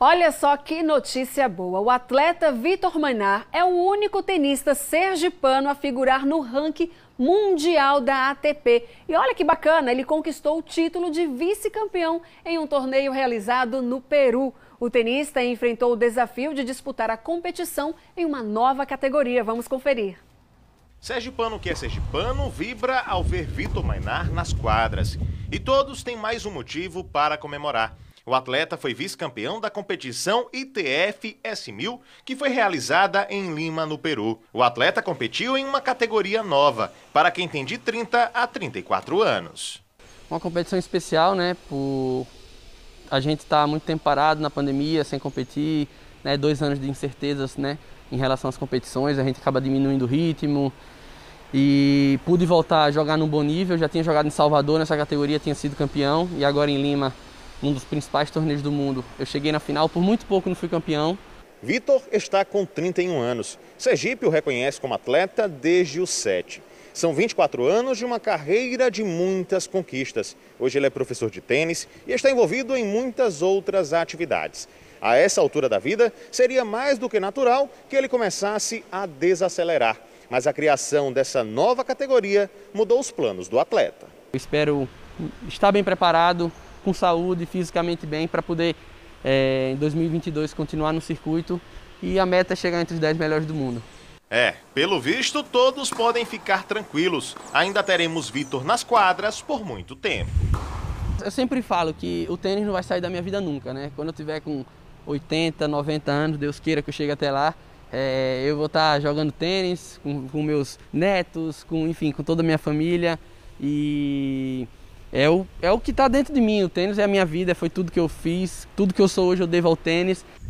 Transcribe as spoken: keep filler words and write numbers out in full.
Olha só que notícia boa. O atleta Vitor Mainar é o único tenista sergipano a figurar no ranking mundial da A T P. E olha que bacana, ele conquistou o título de vice-campeão em um torneio realizado no Peru. O tenista enfrentou o desafio de disputar a competição em uma nova categoria. Vamos conferir. Sergipano que é sergipano vibra ao ver Vitor Mainar nas quadras. E todos têm mais um motivo para comemorar. O atleta foi vice-campeão da competição I T F S mil, que foi realizada em Lima, no Peru. O atleta competiu em uma categoria nova, para quem tem de trinta a trinta e quatro anos. Uma competição especial, né? Por a gente estar tá muito tempo parado na pandemia, sem competir, né? Dois anos de incertezas, né? Em relação às competições, a gente acaba diminuindo o ritmo. E pude voltar a jogar num bom nível. Já tinha jogado em Salvador nessa categoria, tinha sido campeão, e agora em Lima, um dos principais torneios do mundo. Eu cheguei na final, por muito pouco não fui campeão. Vitor está com trinta e um anos. Sergipe o reconhece como atleta desde os sete. São vinte e quatro anos de uma carreira de muitas conquistas. Hoje ele é professor de tênis e está envolvido em muitas outras atividades. A essa altura da vida, seria mais do que natural que ele começasse a desacelerar. Mas a criação dessa nova categoria mudou os planos do atleta. Eu espero estar bem preparado, com saúde, fisicamente bem, para poder, é, em dois mil e vinte e dois, continuar no circuito, e a meta é chegar entre os dez melhores do mundo. É, pelo visto, todos podem ficar tranquilos. Ainda teremos Vitor nas quadras por muito tempo. Eu sempre falo que o tênis não vai sair da minha vida nunca, né? Quando eu tiver com oitenta, noventa anos, Deus queira que eu chegue até lá, é, eu vou estar jogando tênis com, com meus netos, com, enfim, com toda a minha família, e É o, é o que está dentro de mim. O tênis é a minha vida, foi tudo que eu fiz, tudo que eu sou hoje eu devo ao tênis.